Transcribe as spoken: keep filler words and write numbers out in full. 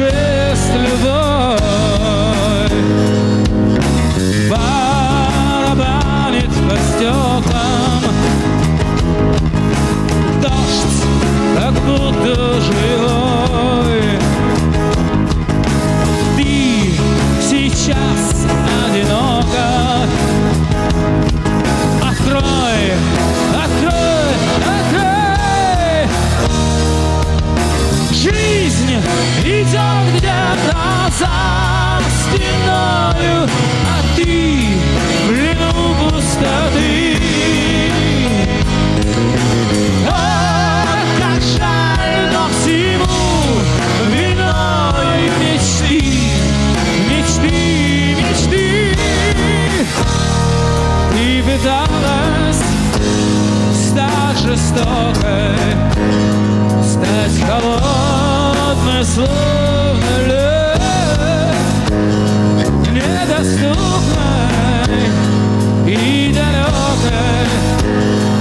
жест любовь барабанит по стеклам. Дождь, как будто живой. Ты сейчас одинока. Открой, открой, открой. Жизнь идет где-то за стеною, а ты в плену пустоты. О, как жаль, но всему виной мечты, мечты, мечты. Ты пыталась стать жестокой, стать холодной, словно лед, недоступной и далекой.